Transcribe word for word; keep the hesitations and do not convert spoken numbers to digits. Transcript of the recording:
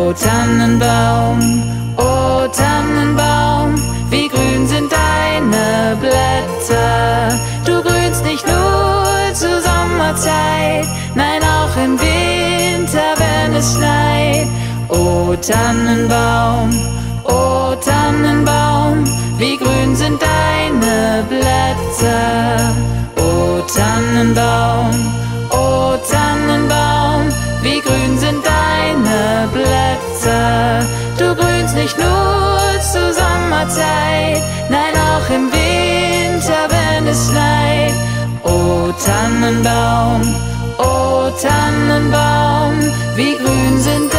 O Tannenbaum, o Tannenbaum, wie grün sind deine Blätter. Du grünst nicht nur zur Sommerzeit, nein auch im Winter, wenn es schneit. O Tannenbaum, o Tannenbaum, wie grün sind deine Blätter. O Tannenbaum, o Tannenbaum, wie grün sind deine Blätter. Du grünst nicht nur zur Sommerzeit, nein auch im Winter, wenn es schneit. O Tannenbaum, o Tannenbaum, wie grün sind deine Blätter.